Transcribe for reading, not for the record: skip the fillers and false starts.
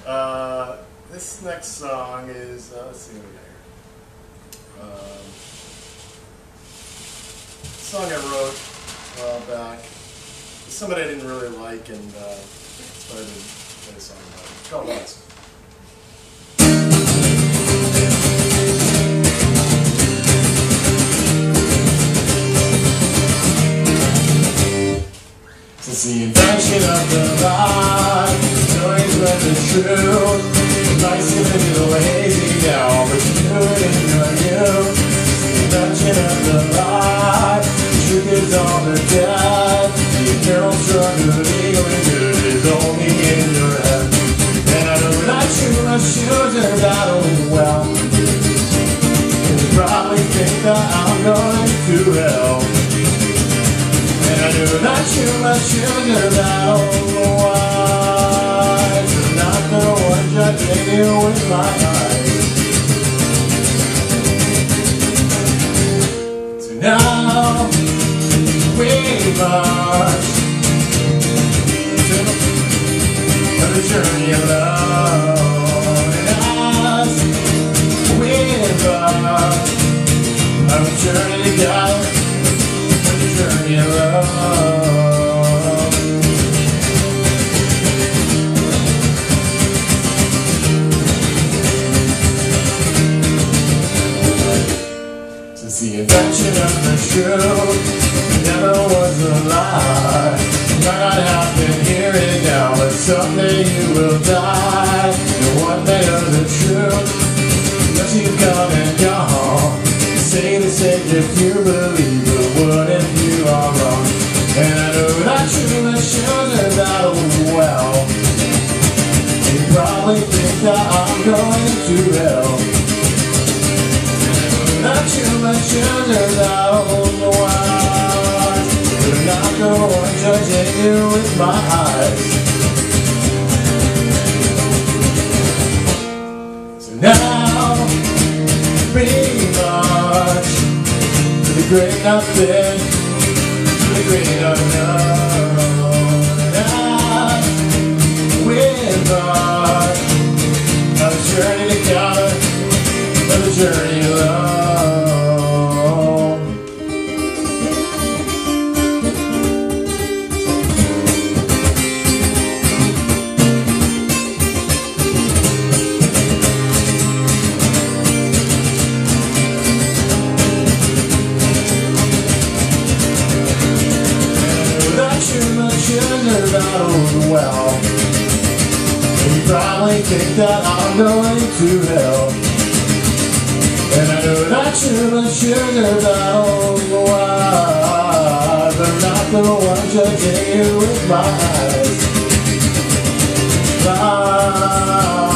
This next song is, let's see what we got here. Song I wrote a while back. Somebody I didn't really like, and so I didn't play a song about it. It's called Once. Since the invention of the lie, stories were the truth. Life's getting a little hazy now, but you knew it in your youth. The invention of the lie, the truth is all the dead. The eternal struggle, legal and good, is only in your head. And I know that you must choose your battle well. And you probably think that I'm going to hell. And I knew that you must choose your battle wise. I'm not the one judging you with my eyes. So now we march on the journey of love. And as we march on the journey together, journey of love. Since the invention of the truth, it never was a lie. It might not happen here and now, but someday you will die. And one day of the truth, but you've come and gone. Say the same if you believe, but what if you are wrong? And I know that you must choose your battle well. You probably think that I'm going to hell. And I know that you must choose your battle well. But I'm not the one judging you with my eyes. So now, be much to the great nothing, to the great unknown. And with us on the journey together, on the journey alone. Well, you probably think that I'm going to hell. And I know that you must choose your battle wise. But I'm not the one judging you with my eyes.